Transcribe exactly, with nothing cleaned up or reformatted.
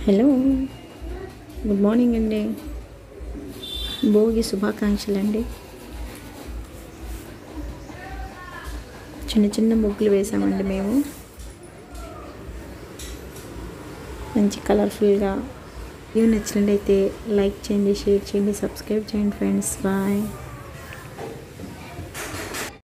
Hello, good morning అండి. భోగి శుభాకాంక్షలు అండి. చిన్న చిన్న ముగ్గులు వేసామండి మేము, మంచి కలర్ఫుల్గా. ఇవి నచ్చినట్టయితే లైక్ చేయండి, షేర్ చేయండి, సబ్స్క్రైబ్ చేయండి ఫ్రెండ్స్. బాయ్.